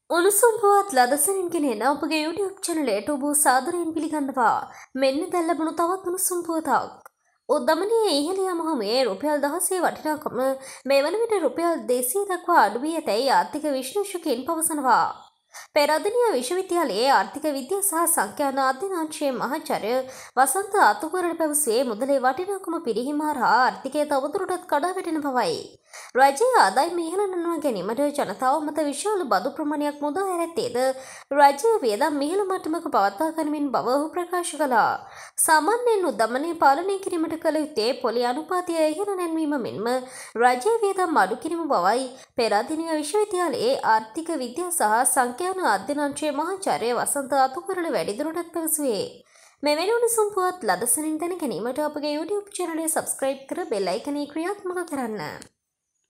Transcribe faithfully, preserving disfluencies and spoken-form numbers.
උණුසුම් පුවත් ලදසනින් ගෙනෙන අපගේ YouTube චැනලයට ඔබ සාදරයෙන් පිළිගන්නවා. මෙන්න දැන් ලැබුණු තවත් උණුසුම් පුවතක්. උද්දමනයේ ඉහළ යාම හමුවේ රුපියල් දහසේ වටිනාකම මේ වන විට රුපියල් දෙසිය දක්වා අඩු වී ඇතැයි ආර්ථික විශ්ලේෂකයින් පවසනවා. පෙරදිනිය විශ්වවිද්‍යාලයේ ආර්ථික විද්‍යා සහ සංඛ්‍යාන අධ්‍යනාංශයේ මහාචාර්ය වසන්ත අතුකරණ පැවසුවේ මුදලේ වටිනාකම පිරිහීම හරහා ආර්ථිකය තවදුරටත් කඩා වැටෙන බවයි. රජයේ ආදායම ඉහළ නංවා ගැනීමට ජනතාව මත විශාල බදු ප්‍රමාණයක් මුදා හැරැත්තේද රජයේ වියදම් ඉහළ මට්ටමක පවත්වා ගනිමින් බව ඔහු ප්‍රකාශ කළා. සාමාන්‍යයෙන් උද්දමනය පාලනය කිරීමට කළ යුත්තේ පොලි අනුපාතය ඉහළ නැන්වීම මෙන්ම රජයේ වියදම් අඩු කිරීම බවයි පෙරදිනිය විශ්වවිද්‍යාලයේ ආර්ථික විද්‍යා සහ සංඛ්‍යාන අධ්‍යනාංශයේ මහාචාර්ය වසන්ත අතුකරණ වැඩිදුරටත් පැවසුවේ. මෙවැනි උණුසුම් පුවත් ලදසනින් දැන ගැනීමට අපගේ YouTube චැනලය සබ්ස්ක්‍රයිබ් කර බෙල් අයිකනය ක්‍රියාත්මක කරන්න.